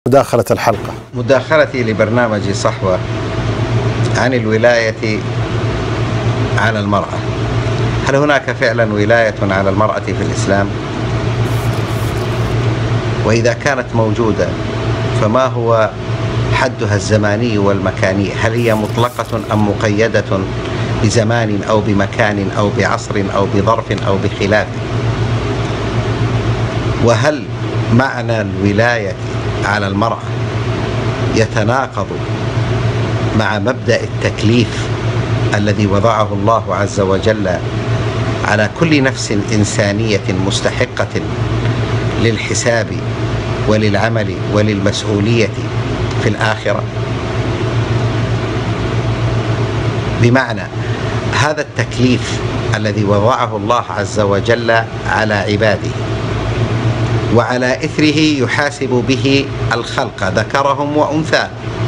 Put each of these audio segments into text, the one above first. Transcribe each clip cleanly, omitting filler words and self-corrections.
مداخلة الحلقة. مداخلتي لبرنامج صحوة عن الولاية على المرأة. هل هناك فعلا ولاية على المرأة في الإسلام؟ وإذا كانت موجودة فما هو حدها الزماني والمكاني؟ هل هي مطلقة أم مقيدة بزمان أو بمكان أو بعصر أو بظرف أو بخلافه؟ وهل معنى الولاية على المرأة يتناقض مع مبدأ التكليف الذي وضعه الله عز وجل على كل نفس إنسانية مستحقة للحساب وللعمل وللمسؤولية في الآخرة؟ بمعنى هذا التكليف الذي وضعه الله عز وجل على عباده وعلى إثره يحاسب به الخلق ذكرهم وأنثاهم،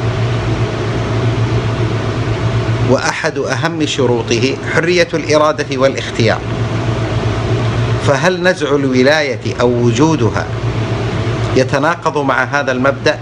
وأحد أهم شروطه حرية الإرادة والاختيار. فهل نزع الولاية أو وجودها يتناقض مع هذا المبدأ؟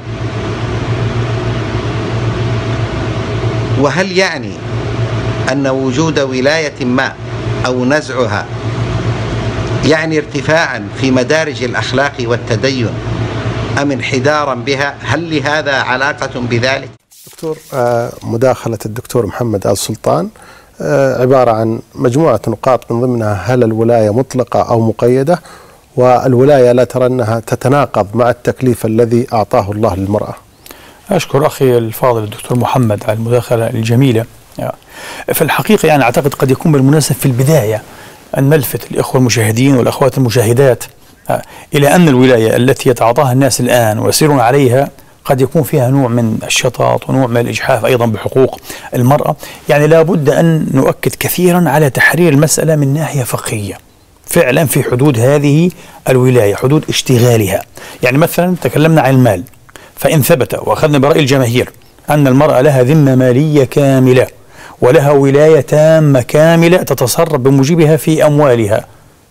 وهل يعني أن وجود ولاية ما أو نزعها يعني ارتفاعا في مدارج الأخلاق والتدين أم انحدارا بها؟ هل لهذا علاقة بذلك؟ دكتور، مداخلة الدكتور محمد آل سلطان عبارة عن مجموعة نقاط من ضمنها هل الولاية مطلقة أو مقيدة، والولاية لا ترى أنها تتناقض مع التكليف الذي أعطاه الله للمرأة. أشكر أخي الفاضل الدكتور محمد على المداخلة الجميلة. في الحقيقة يعني أعتقد قد يكون بالمناسب في البداية أن نلفت الإخوة المشاهدين والأخوات المشاهدات إلى أن الولاية التي يتعاطاها الناس الآن ويسيرون عليها قد يكون فيها نوع من الشطط ونوع من الإجحاف أيضا بحقوق المرأة. يعني لا بد أن نؤكد كثيرا على تحرير المسألة من ناحية فقهية فعلا في حدود هذه الولاية، حدود اشتغالها. يعني مثلا تكلمنا عن المال، فإن ثبت وأخذنا برأي الجماهير أن المرأة لها ذمة مالية كاملة ولها ولاية تامة كاملة تتصرف بموجبها في أموالها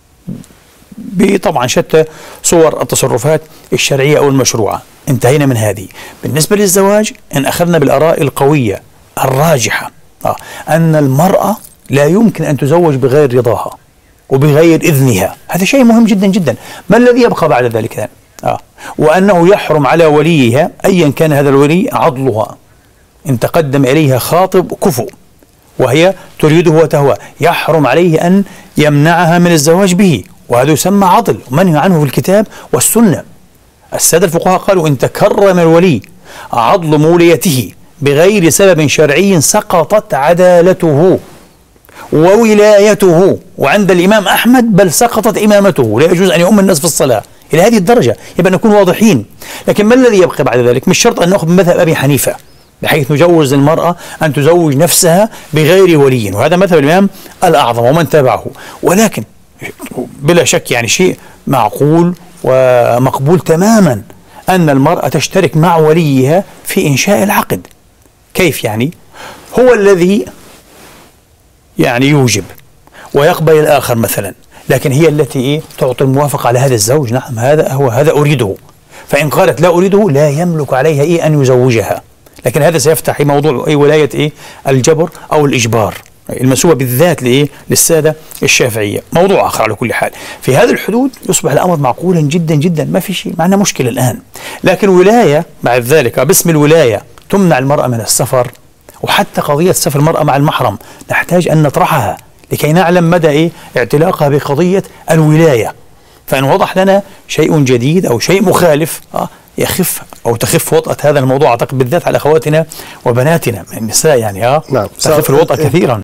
بطبعا شتى صور التصرفات الشرعية أو المشروعة، انتهينا من هذه. بالنسبة للزواج إن أخذنا بالآراء القوية الراجحة أن المرأة لا يمكن أن تزوج بغير رضاها وبغير إذنها، هذا شيء مهم جدا جدا. ما الذي يبقى بعد ذلك؟ وأنه يحرم على وليها أيا كان هذا الولي عضلها إن تقدم إليها خاطب كفؤ وهي تريده وتهوى، يحرم عليه أن يمنعها من الزواج به، وهذا يسمى عضل منهي عنه في الكتاب والسنة. السادة الفقهاء قالوا إن تكرم الولي عضل موليته بغير سبب شرعي سقطت عدالته وولايته، وعند الإمام أحمد بل سقطت إمامته، لا يجوز أن يؤم الناس في الصلاة إلى هذه الدرجة. يبقى نكون واضحين. لكن ما الذي يبقى بعد ذلك؟ مش شرط أن نأخذ بمذهب أبي حنيفة بحيث نجوز المرأة أن تزوج نفسها بغير ولي، وهذا مذهب الإمام الأعظم ومن تبعه، ولكن بلا شك يعني شيء معقول ومقبول تماما أن المرأة تشترك مع وليها في إنشاء العقد. كيف يعني؟ هو الذي يعني يوجب ويقبل الآخر مثلا، لكن هي التي تعطي الموافقة على هذا الزوج. نعم هذا أريده، فإن قالت لا أريده لا يملك عليها أن يزوجها. لكن هذا سيفتح موضوع ولاية الجبر أو الإجبار المسوبة بالذات للسادة الشافعية، موضوع آخر. على كل حال في هذه الحدود يصبح الأمر معقولا جدا جدا، ما في شيء معنا مشكلة الآن. لكن ولاية بعد ذلك باسم الولاية تمنع المرأة من السفر، وحتى قضية سفر المرأة مع المحرم نحتاج أن نطرحها لكي نعلم مدى اعتلاقها بقضية الولاية. فإن وضح لنا شيء جديد أو شيء مخالف يخف أو تخف وطأة هذا الموضوع، أعتقد بالذات على أخواتنا وبناتنا من النساء يعني نعم تخف الوطأة كثيرا.